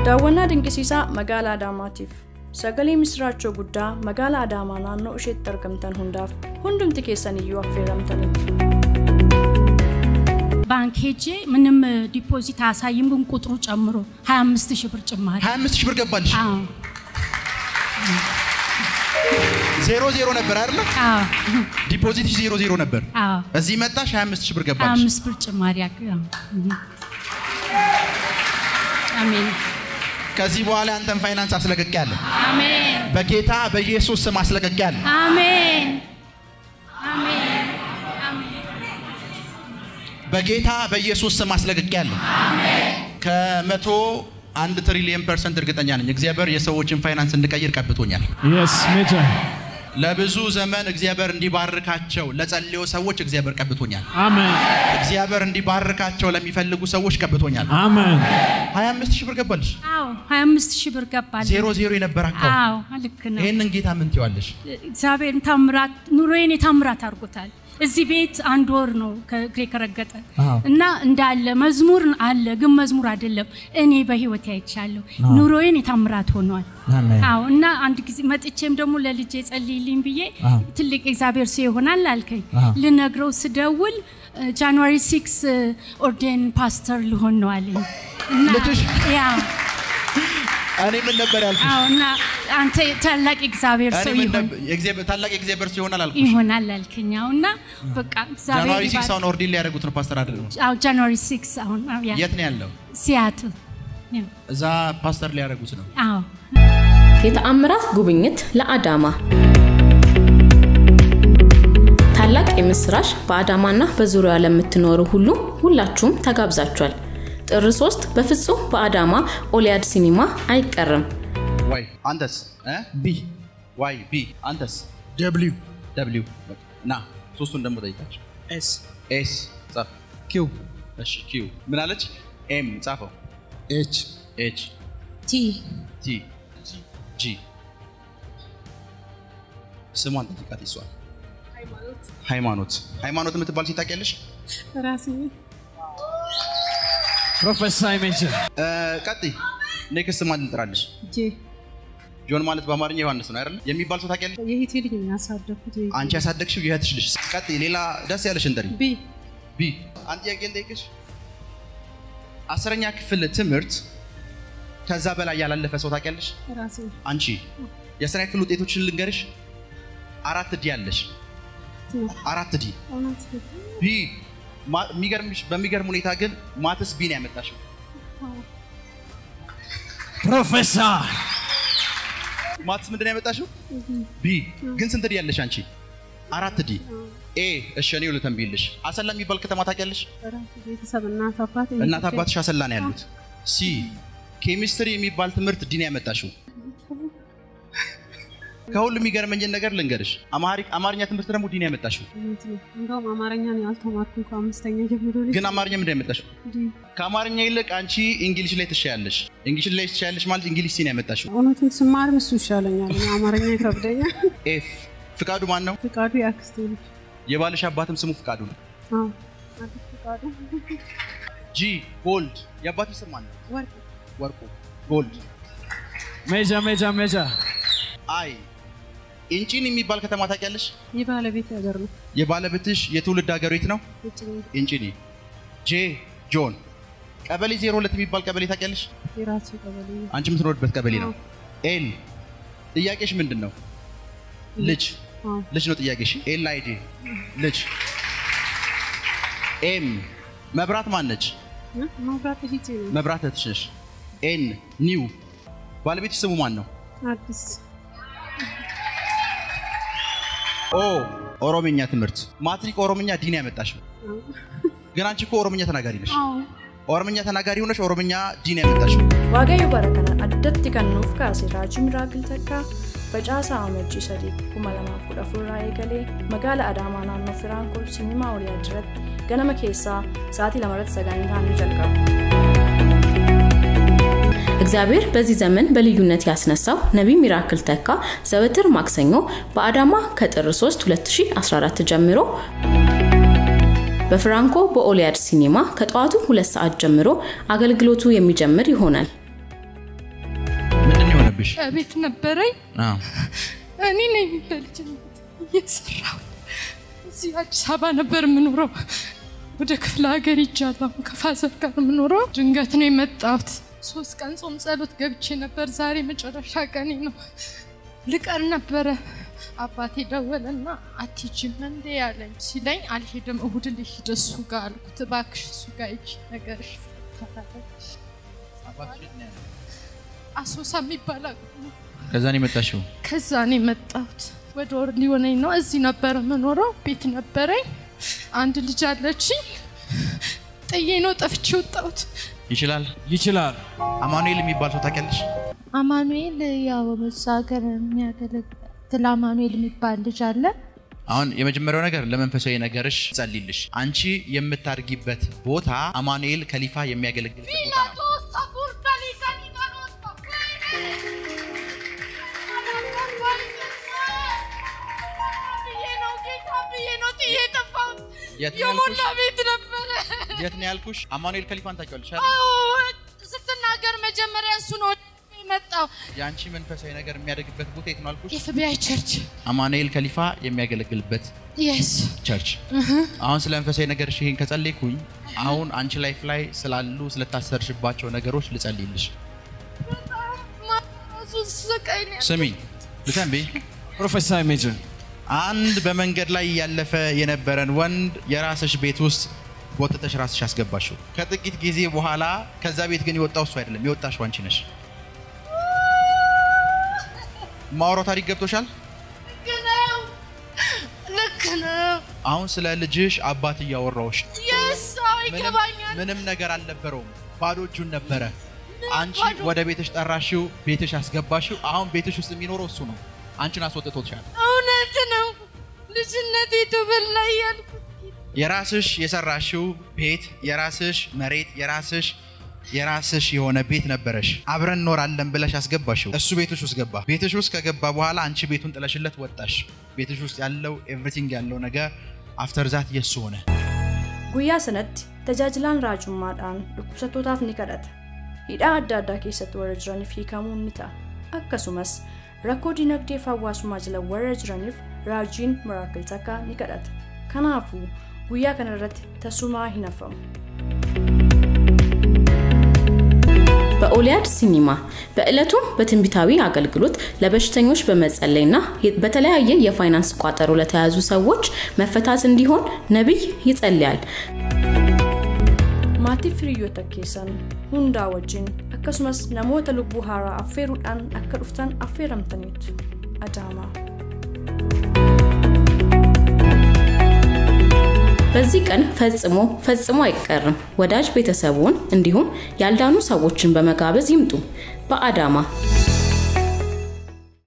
Daawwannaa dinqisiisaa magaalaa Adaamaatiif sagalee misraachoo guddaa magaalaa Adaamaa naannoo isheetti argamtan hundaaf hundumti keessan iyyuu affeeramtaniitu. ባንክ ሄጄ ምንም ዲፖዚት አሳይም ግን ቁጥሩ ጨምሮ 25000 ብር ጭማሪ 25000 ብር ገባልሽ? አዎ 00 ነበር አይደል? አዎ ዲፖዚት 00 ነበር። አዎ እዚህ መጣሽ 25000 ብር ገባልሽ? 5 ብር ጭማሪ አዎ አሜን። ከዚህ በኋላ አንተን ፋይናንስ አስለቀቅያለሁ። አሜን። በጌታ በኢየሱስ ስም አስለቀቅያለሁ። አሜን አሜን በጌታ በኢየሱስ ስም አስለቀቅያለሁ። አሜን። ከ101 ትሪሊየን % እርግጠኛ ነኝ እግዚአብሔር የሰዎችን ፋይናንስ እንድቀይር ቀብቶኛል። Yes, Major. ለብዙ ዘመን እግዚአብሔር እንዲባርካቸው ለጸልዩ ሰዎች እግዚአብሔር ቀብቶኛል። Amen. እግዚአብሔር እንዲባርካቸው ለሚፈልጉ ሰዎች ቀብቶኛል። Amen. 25000 ብር ገባልሽ? አዎ 25000 ብር ገባልሽ። 00 የነበረከው አዎ ልክ ነው። ይሄንን ጌታ ምን ትይዋለሽ? እግዚአብሔር ታምራት ኑሮዬን ታምራት አድርጎታል። እዚህ ቤት አንድ ወር ነው ከረገጠ እና እንዳለ መዝሙር አለ ግን መዝሙር አይደለም እኔ በህይወት አይቻለሁ ኑሮዬን ታምራት ሆኗል። አዎ እና አንድ ጊዜ መጥቼም ደግሞ ለልጄ ጸልይልኝ ብዬ ትልቅ እግዚአብሔር ሰው ይሆናል አልከኝ ልነግረው ስደውል ጃንዋሪ 6 ኦርዴን ፓስተር ልሆን ነው አለኝ እና ያ እኔ ምን ነበር ያልኩሽ? አዎ እና አንተ ታላቅ እግዚአብሔር ሰው ይሆን እግዚአብሔር ታላቅ እግዚአብሔር ሰው ይሆናል አልኩሽ። ይሆናል አልከኝ እና በቃ እግዚአብሔር ጃንዋሪ 6 አሁን ኦርዲን ላይ ያደረጉት ነው ፓስተር አይደል? አዎ ጃንዋሪ 6 አሁን የት ነው ያለው? ሲያትል እዛ ፓስተር ላይ ያደረጉት ነው። አዎ የተአምራት ጉብኝት ለአዳማ ታላቅ የምስራች በአዳማና በዙሪያው ለምትኖሩ ሁሉ ሁላችሁም ተጋብዛችኋል። ጥር 3 በፍጹም በአዳማ ኦሊያድ ሲኒማ አይቀርም። ዋይ አንተስ ቢ ዋይ ቢ አንተስ W ና ሶስቱን ደሞ ጠይቃችሁ ኤስ ጻፍ Q እሺ ኪው ምን አለች? ኤም ጻፈው H T ጂ ስሟን ጠይቃት ይሷል። ሃይማኖት የምትባል ሴት ታውቂያለሽ? ራሴ Professor Major. ቀጥይ ኔክስት ማን ልጥራልሽ? ጆን ማለት በአማርኛ ዮሐንስ ነው አይደል? የሚባል ሰው ታውቂያለሽ? የሂቴ ልጅ ነው ያሳደኩት። አንቺ ያሳደግሽው የእህትሽ ልጅ። ቀጥይ ሌላ ደስ ያለሽ እንጠሪ። ቢ አንተ ያገል ጠይቅሽ 10ኛ ክፍል ትምህርት ከዛ በላይ ያላለፈ ሰው ታውቂያለሽ? ራሴ አንቺ የ10ኛ ክፍል ውጤቶችን ልንገርሽ 4 ዲ ያለሽ 4 ዲ ቢ በሚገርም ሁኔታ ግን ማትስ ቢ ነው ያመጣሽው። Professor. ማትስ ምንድን ነው ያመጣሽው? ቢ ግን ስንት ዲ ያለሽ አንቺ? 4 ዲ ኤ እሺ እኔ ሁሉ ተንብይልሽ አሰላ የሚባል ከተማ ታውቂያለሽ? ራሴ ቤተሰብ እናት አባትሽ አሰላ ነው ያሉት። ሲ ኬሚስትሪ የሚባል ትምህርት ዲ ነው ያመጣሽው። ከሁሉ የሚገርመኝ ነገር ልንገርሽ አማርኛ ትምህርት ደግሞ ዲ ነው ያመጣሽው። እንደውም አማርኛ ነው ያልተማርኩኝ ከአምስተኛ ጀምሮ ግን አማርኛ ምንድን ነው ያመጣሽው? ከአማርኛ ይልቅ አንቺ እንግሊዝ ላይ ትሻያለሽ። እንግሊዝ ላይ ትሻያለሽ ማለት እንግሊዝ ሲ ነው ያመጣሽው። እውነቱን ስማር እሱ ይሻለኛል አማርኛ ይከብደኛል። ኤፍ ፍቃዱ ማን ነው? ፍቃዱ ያክስቴ ልጅ። የባልሽ አባትም ስሙ ፍቃዱ ነው? አዎ ፍቃዱ። ጂ ጎልድ የአባትሽ ስም ማን ነው? ወርቁ ጎልድ። Major. አይ ኢንቺኒ የሚባል ከተማ ታውቂያለሽ? የባለቤት ሀገር ነው። የባለቤትሽ የትውልድ ሀገር የት ነው? ኢንቺኒ። ጄ ጆን ቀበሌ 02 የሚባል ቀበሌ ታውቂያለሽ? የራሱ ቀበሌ አንቺ የምትኖርበት ቀበሌ ነው። ኤል ጥያቄሽ ምንድነው? ልጅ ነው ጥያቄሽ። ኤል አይ ዲ ልጅ። ኤም መብራት ማን ነች? መብራት እህትሽ። ኤን ኒው ባለቤትሽ ስሙ ማን ነው? አዲስ። ኦ ኦሮምኛ ትምህርት ማትሪክ ኦሮምኛ ዲ ነው ያመጣሽው። ግን አንቺ እኮ ኦሮምኛ ተናጋሪ ነሽ። ኦሮምኛ ተናጋሪ ሆነሽ ኦሮምኛ ዲ ነው ያመጣሽው። ዋጋዩ በረከና አደት ከኑፍ ካሴ ራጂ ሚራክል ተካ በጫሳ አመጂ ሰዲቅ ኩማለማፍ ኩዳፉራ ይገሌ መጋላ አዳማ ናኖ ፍራንኮ ሲኒማ ወሊያ ድረት ገነመ ኬሳ ሳቲ ለማለት ሰጋኝታን ይጀልቃው። እግዚአብሔር በዚህ ዘመን በልዩነት ያስነሳው ነብይ ሚራክል ተካ ዘወትር ማክሰኞ በአዳማ ከጥር 3 2014 ጀምሮ በፍራንኮ በኦሊያድ ሲኒማ ከጠዋቱ 2 ሰዓት ጀምሮ አገልግሎቱ የሚጀምር ይሆናል። የሆነብሽ? ቤት ነበረኝ። እኔ ነኝ በልጅነት እየሰራሁ እዚህ አዲስ አበባ ነበር የምኖረው። ወደ ክፍለ ሀገር ሄጃለሁ። ከፋዘር ጋር የምኖረው። ድንገት ነው የመጣሁት። 3 ቀን ጾም ጸሎት ገብቼ ነበር። ዛሬ መጨረሻ ቀኔ ነው። ልቀር ነበረ። አባቴ ደወለና አትሂጂም እንዴ ያለኝ ሲለኝ አልሄድም እሁድ ልሂድ እሱ ጋር አልኩት። እባክሽ እሱ ጋር ሂጂ ነገርሽ ፈታለች። አሶሳ የሚባል ከዛ ነው የመጣሽው? ከዛ ነው የመጣሁት። ወደ ወር ሊሆነኝ ነው። እዚህ ነበር የምኖረው። ቤት ነበረኝ። አንድ ልጅ አለችኝ። ጥዬ ነው ጠፍቼ ወጣሁት። ይችላል። አማኑኤል የሚባል ሰው ታውቂያለሽ? አማኑኤል ያው በዛገር የሚያገለግል አማኑኤል የሚባል ልጅ አለ። አሁን የመጀመሪያው ነገር ለመንፈሳዊ ነገርሽ ጸልይልሽ። አንቺ የምታርጊበት ቦታ አማኑኤል ከሊፋ የሚያገለግልበት ቦታ ነው። የሞላ ቤት ነበረ። የት ነው ያልኩሽ? አማኑኤል ከሊፋን ታውቂዋለሽ አይደል? አዎ ስትናገር መጀመሪያ እሱ ነው የመጣው። ያንቺ መንፈሳዊ ነገር የሚያደግበት ቦታ የት ነው አልኩሽ? የፍቢአይ ቸርች። አማኑኤል ከሊፋ የሚያገለግልበት ቸርች። አሁን ስለ መንፈሳዊ ነገርሽ ይሄን ከጸለይኩኝ አሁን አንቺ ላይፍ ላይ ስላሉ ስለታሰርሽባቸው ነገሮች ልጸልይልሽ። ስሚ ልተንቢ ፕሮፌሰር ሜጀር አንድ በመንገድ ላይ ያለፈ የነበረን ወንድ የራስሽ ቤት ውስጥ ወጥተሽ ራስሽ አስገባሽው። ከጥቂት ጊዜ በኋላ ከዛ ቤት ግን የወጣው እሱ አይደለም፣ የወጣሽው አንቺ ነሽ። ማውራት ታሪክ ገብቶሻል? ልክ ነው። አሁን ስለ ልጅሽ አባት እያወራሁሽ። ይገባኛል። ምንም ነገር አልነበረውም፣ ባዶ እጁን ነበረ። አንቺ ወደ ቤትሽ ጠራሽው፣ ቤትሽ አስገባሽው። አሁን ቤትሽ ውስጥ የሚኖረው እሱ ነው። አንቺን አስወጥቶሻል። እውነት ነው። ልጅነቴ ተበላያል። የራስሽ የሰራሽው ቤት፣ የራስሽ መሬት፣ የራስሽ የሆነ ቤት ነበረሽ። አብረን እንኖራለን ብለሽ አስገባሽው። እሱ ቤትሽ ውስጥ ገባ። ቤትሽ ውስጥ ከገባ በኋላ አንቺ ቤቱን ጥለሽለት ወጣሽ። ቤትሽ ውስጥ ያለው ኤቭሪቲንግ ያለው ነገር አፍተር ዛት የሱ ሆነ። ጉያ ሰነድ ተጃጅላን ራጁማዳን ዱኩሰቶታፍ ኒቀደተ ሂዳ አዳዳ keessatti warra jiraniif hiikamuu ni ta'a. Akkasumas rakkoo dinagdee hawaasummaa jala warra jiraniif raajiin miraakil takka ni kadhata. Kanaafuu guyyaa kana irratti tasumaa hin hafamu. በኦሊያድ ሲኒማ በእለቱ በትንቢታዊ አገልግሎት ለበሽተኞች በመጸለይና በተለያየ የፋይናንስ ቋጠሮ ለተያዙ ሰዎች መፈታት እንዲሆን ነብይ ይጸልያል። Maatii firiyoota keessan hundaa wajjin akkasumas namoota lubbuu haaraa affeeruudhaan akka dhuftan affeeramtaniitu. Adaamaa. በዚህ ቀን ፈጽሞ አይቀርም። ወዳጅ ቤተሰቡን እንዲሁም ያልዳኑ ሰዎችን በመጋበዝ ይምጡ። በአዳማ